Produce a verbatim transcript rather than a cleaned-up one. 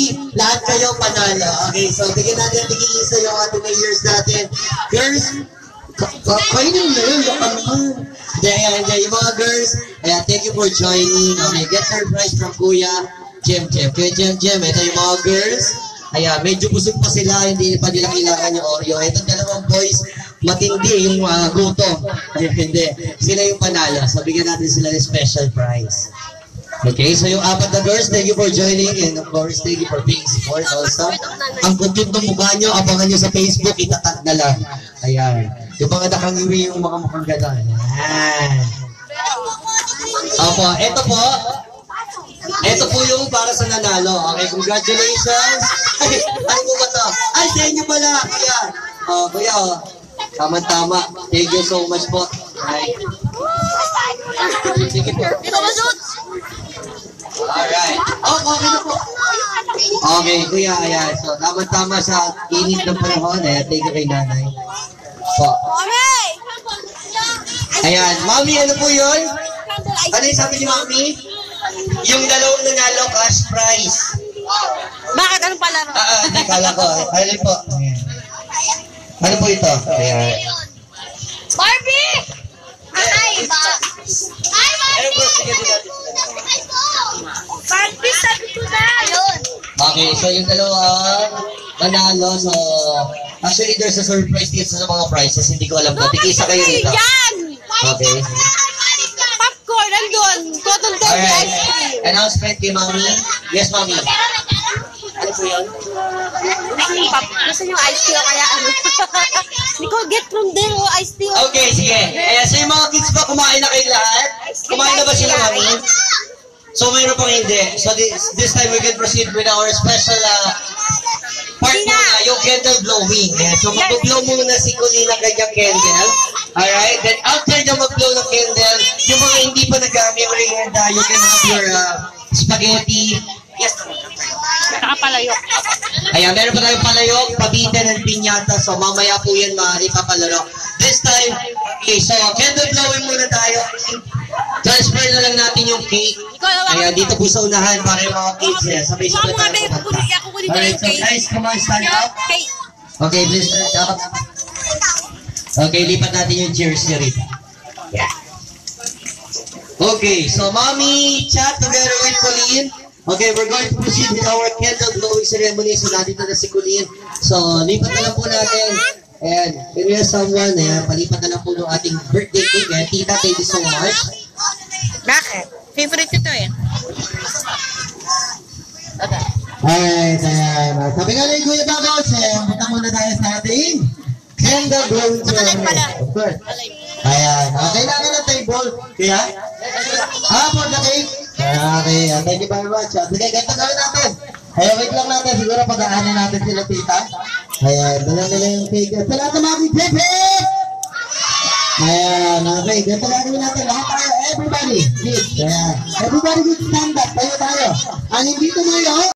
lahat kayo panalo. Okay, so bigyan natin bigyan isa yung ating years natin. Girls, kainin na yun, baka naman. Ayan, ayan, yung mga girls, ayan, thank you for joining. Okay, get surprise from Kuya Jem Jem. Kuya Jem Jem, ito yung mga girls. Ayan, medyo busog pa sila, hindi pa nila kailangan yung Oreo. Ito dalawang boys, matindi yung uh, gutom. Ayan, hindi. Sila yung panalo. So, bigyan natin sila ng special prize. Okay, so yung apat na girls, thank you for joining. And of course, thank you for being support also. Ang kuntut ng mukha nyo, abangan nyo sa Facebook, itatag na lang. Ayan. Yung mga nakangiwi yung mga mukhang gano'n. Ayan. Opo, eto po. Eto po yung para sa nanalo. Okay, congratulations. Ay, ano po ba to? Ay, sa inyo pala. Kuya. Oh, kuya, oh. Tama-tama. Thank you so much po. Ay. Sige po. Alright. Oh, okay na po. Okay, kuya. Ayan. So, tama-tama sa init ng panahon. Ayan, thank you kay nanay. Po. Ayan. Mami, ano po yun? Ano yung sabi ni Mami? Yung dalawang nanalo cash prize. Bakit? Anong palaro? Ah, ah, hindi kala ko. Ano po? Ano po ito? Ayan. Barbie! Ay, ba? Ay, Barbie! Barbie, sabi ko na! Ayun. Okay, so yung dalawang nanalo. So, actually, there's a surprise dito sa mga prizes. Hindi ko alam na. Tigisa kayo dito. Yan! Okay. Popcorn, andun. Cotton candy Alright. ice cream. Announcement kay Mami. Yes, Mami. Ano po yun? Gusto nyo ice tea o kaya ano? Nicole, get from there, oh, ice tea. Okay, sige. Ayan, so yung mga kids ba, kumain na kayo lahat? Kumain na ba sila, Mami? So, mayroon pang hindi. So, this, this time we can proceed with our special uh, part muna, yung candle blowing. Ayan, so, mag-blow muna si Colleen ng kanyang candle. Alright? Then, after na mag-blow ng candle, yung mga hindi pa nag-gamit ring, uh, you can have your uh, spaghetti. Yes, Nakapalayo. ayan, meron pa tayong palayok, pabitin, and piñata. So, mamaya po yan maaari papalaro. This time, okay, so, candle blowing muna tayo. Transfer na lang natin yung cake. Ayan, dito po sa unahan para yung mga kids. Eh. Sabay-sabay tayo kumanta. Alright, so guys, come on, stand up. Okay, please stand up. Okay, lipat natin yung chairs niya rito. Yeah. Okay, so Mommy, chat together with Colleen. Okay, we're going to proceed with our candle blowing ceremony. So, nandito na si Colleen. So, lipat na lang po natin. And, can we have someone, eh, palipat na lang po ng ating birthday cake. Eh. Tita, thank you so much. Bakit? Favorite ito eh. Okay. Alright, ayan. Sabi nga ni Kuya Bagos, eh, punta muna tayo sa ating candle blowing ceremony. Of course. Ayan. Uh, kailangan ng table. Kaya? Ah, for the cake. Okay, uh, thank you very much. Uh, sige, ganito gawin natin. Ayan, wait lang natin. Siguro pag-aanin natin sila, tita. Ayan, dala nila yung cake. Sa lahat ng mga kipipip! Ayan, okay. Ganito gawin natin. Lahat tayo, everybody. Please. Ayan. Everybody, good stand up. Tayo tayo. Ang hindi tumayo,